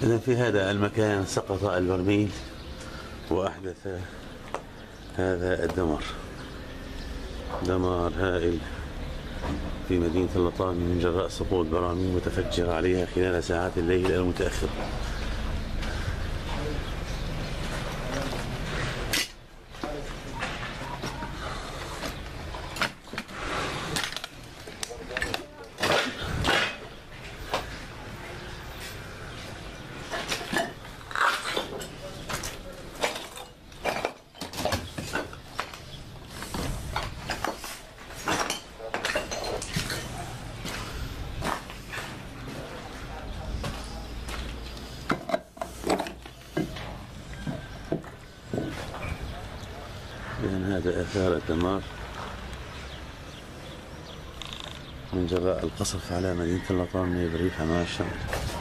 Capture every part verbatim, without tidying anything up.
إذا في هذا المكان سقط البرميل وأحدث هذا الدمار، دمار هائل في مدينة اللطان من جراء سقوط براميل متفجرة عليها خلال ساعات الليل المتأخر. إذن هذا آثار الدمار من جراء القصف على مدينة اللطان من بريف حماة الشمال.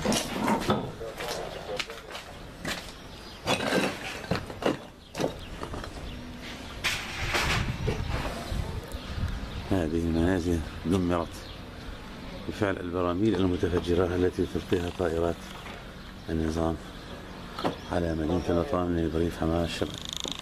هذه المنازل دمرت بفعل البراميل المتفجرة التي تلقيها طائرات النظام على مدينة اللطان من بريف حماة الشمال.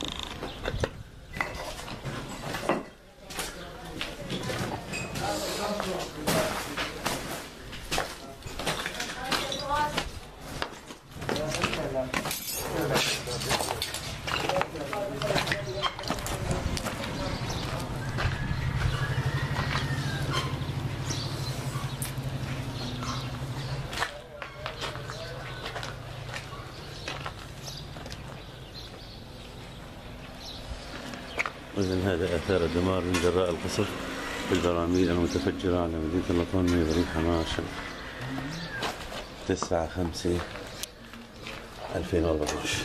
إذن هذا آثار الدمار من جراء القصف بالبراميل المتفجرة على مدينة اللطان من بريف حماة الشمال تسعة خمسة ألفين وأربعة عشر.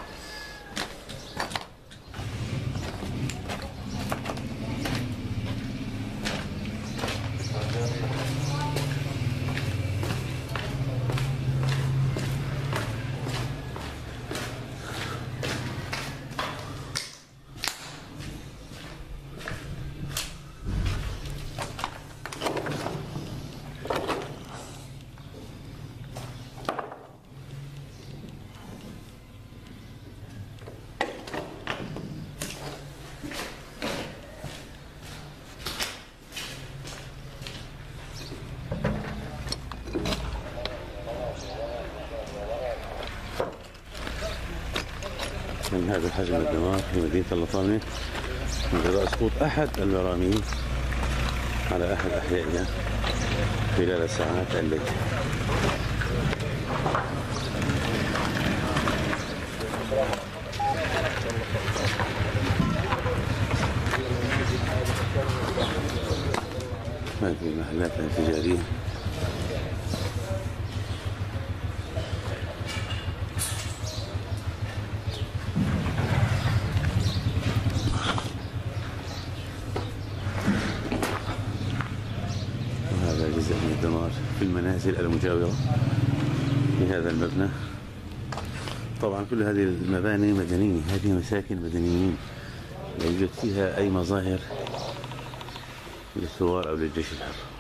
من هذا حجم الدمار في مدينة اللطان من جراء سقوط أحد البراميل على أحد أحيائها خلال ساعات الليل. هذه محلات تجارية جزء من الدمار في المنازل المجاورة لهذا المبنى. طبعا كل هذه المباني مدنية، هذه مساكن مدنيين لا يوجد فيها أي مظاهر للثوار أو للجيش الحر.